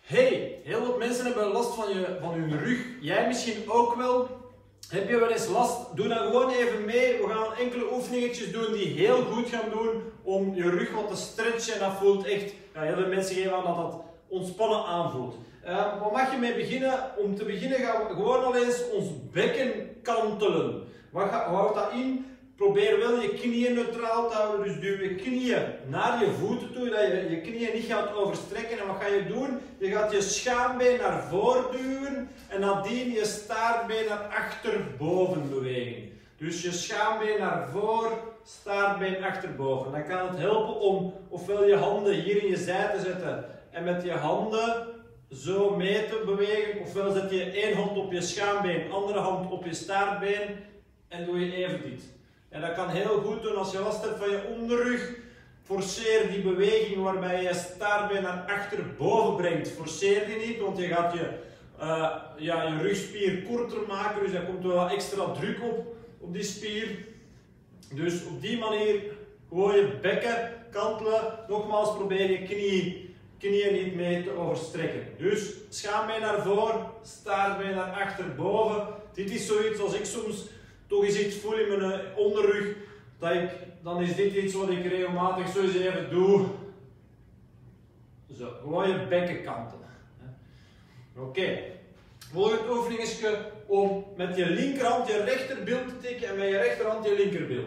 Hey, heel veel mensen hebben last van hun rug. Jij misschien ook wel. Heb je wel eens last? Doe dan gewoon even mee. We gaan enkele oefeningetjes doen die heel goed gaan doen om je rug wat te stretchen. En dat voelt echt, ja, heel veel mensen geven aan dat dat ontspannen aanvoelt. Waar mag je mee beginnen? Om te beginnen gaan we gewoon al eens ons bekken kantelen. Wat houdt dat in? Probeer wel je knieën neutraal te houden, dus duw je knieën naar je voeten toe, dat je je knieën niet gaat overstrekken. En wat ga je doen? Je gaat je schaambeen naar voren duwen en nadien je staartbeen naar achterboven bewegen. Dus je schaambeen naar voren, staartbeen achterboven. Dan kan het helpen om ofwel je handen hier in je zij te zetten en met je handen zo mee te bewegen, ofwel zet je één hand op je schaambeen, andere hand op je staartbeen en doe je even dit. En dat kan heel goed doen als je last hebt van je onderrug. Forceer die beweging waarbij je je staartbeen naar achterboven brengt. Forceer die niet, want je gaat je rugspier korter maken. Dus daar komt wel wat extra druk op die spier. Dus op die manier gewoon je bekken kantelen. Nogmaals, probeer je knieën niet mee te overstrekken. Dus schaambeen naar voren, staartbeen naar achterboven. Dit is zoiets als ik soms toch eens iets voel in mijn onderrug, dan is dit iets wat ik regelmatig zo eens even doe. Zo, gewoon je bekken kantelen. Oké. Volgende oefening is om met je linkerhand je rechterbil te tikken en met je rechterhand je linkerbil.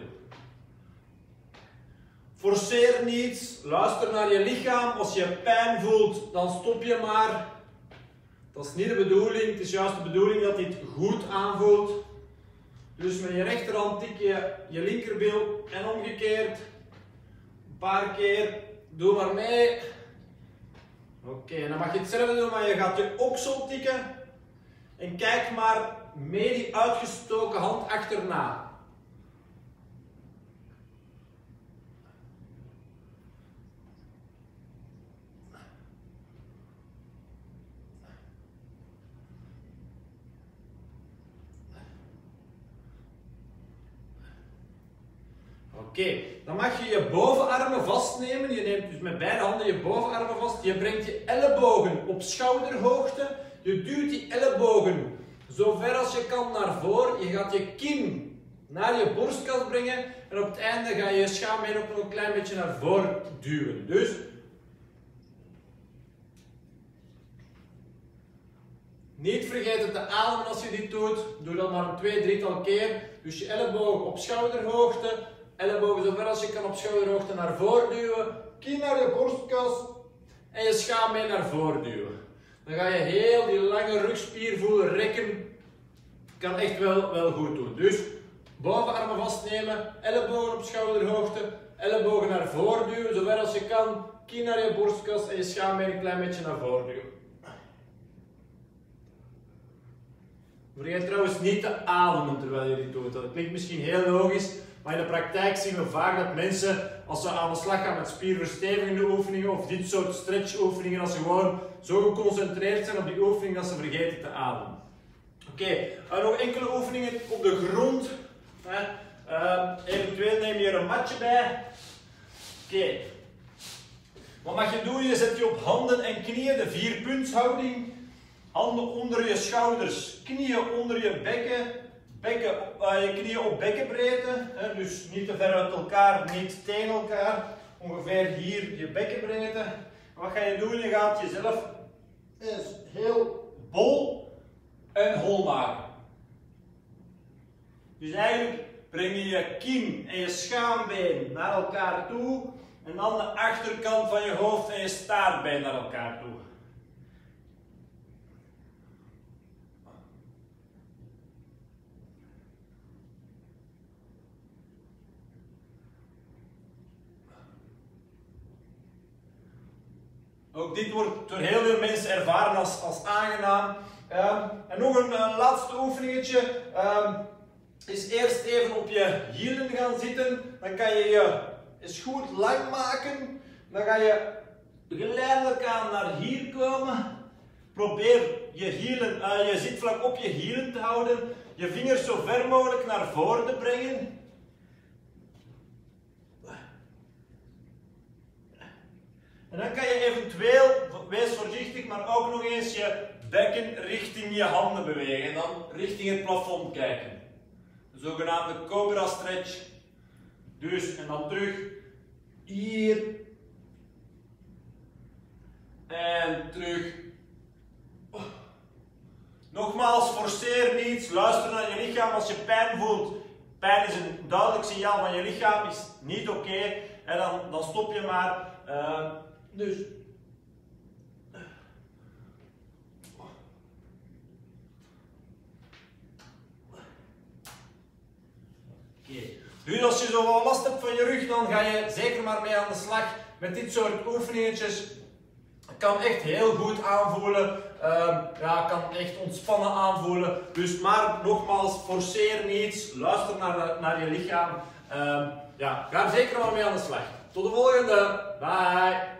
Forceer niet, luister naar je lichaam. Als je pijn voelt, dan stop je maar. Dat is niet de bedoeling, het is juist de bedoeling dat dit goed aanvoelt. Dus met je rechterhand tik je linkerbil en omgekeerd. Een paar keer. Doe maar mee. Oké, en dan mag je hetzelfde doen, maar je gaat je oksel tikken. En kijk maar met die uitgestoken hand achterna. Oké, dan mag je je bovenarmen vastnemen. Je neemt dus met beide handen je bovenarmen vast. Je brengt je ellebogen op schouderhoogte. Je duwt die ellebogen zo ver als je kan naar voren. Je gaat je kin naar je borstkas brengen. En op het einde ga je je schaambeen ook nog een klein beetje naar voren duwen. Dus niet vergeten te ademen als je dit doet. Doe dat maar een 2-3-tal keer. Dus je ellebogen op schouderhoogte. Ellebogen zo ver als je kan op schouderhoogte naar voren duwen. Kin naar je borstkas. En je schaambeen naar voren duwen. Dan ga je heel die lange rugspier voelen rekken. Kan echt wel goed doen. Dus bovenarmen vastnemen. Ellebogen op schouderhoogte. Ellebogen naar voren duwen. Zo ver als je kan. Kin naar je borstkas. En je schaambeen een klein beetje naar voren duwen. Vergeet trouwens niet te ademen terwijl je dit doet. Dat klinkt misschien heel logisch. Maar in de praktijk zien we vaak dat mensen, als ze aan de slag gaan met spierverstevigende oefeningen of dit soort stretchoefeningen, als ze gewoon zo geconcentreerd zijn op die oefening dat ze vergeten te ademen. Oké, nog enkele oefeningen op de grond. Eventueel neem je er een matje bij. Oké. Wat mag je doen? Je zet je op handen en knieën, de 4-puntshouding. Handen onder je schouders, knieën onder je bekken. Je knieën op bekkenbreedte, dus niet te ver uit elkaar, niet tegen elkaar. Ongeveer hier je bekkenbreedte. Wat ga je doen? Je gaat jezelf heel bol en hol maken. Dus eigenlijk breng je je kin en je schaambeen naar elkaar toe en dan de achterkant van je hoofd en je staartbeen naar elkaar toe. Ook dit wordt door heel veel mensen ervaren als aangenaam. En nog een laatste oefeningetje. Is eerst even op je hielen gaan zitten. Dan kan je je eens goed lang maken. Dan ga je geleidelijk aan naar hier komen. Probeer je zitvlak op je hielen te houden. Je vingers zo ver mogelijk naar voren te brengen. En dan kan je eventueel, wees voorzichtig, voorzichtig, maar ook nog eens je bekken richting je handen bewegen. En dan richting het plafond kijken. De zogenaamde cobra stretch. Dus, en dan terug. Hier. En terug. Nogmaals, forceer niets. Luister naar je lichaam als je pijn voelt. Pijn is een duidelijk signaal van je lichaam, is niet oké. En dan stop je maar. Dus. Dus als je zo wat last hebt van je rug, dan ga je zeker maar mee aan de slag met dit soort oefeningetjes. Het kan echt heel goed aanvoelen. Ja, kan echt ontspannen aanvoelen. Dus maar nogmaals, forceer niets. Luister naar je lichaam. Ja, ga er zeker maar mee aan de slag. Tot de volgende. Bye.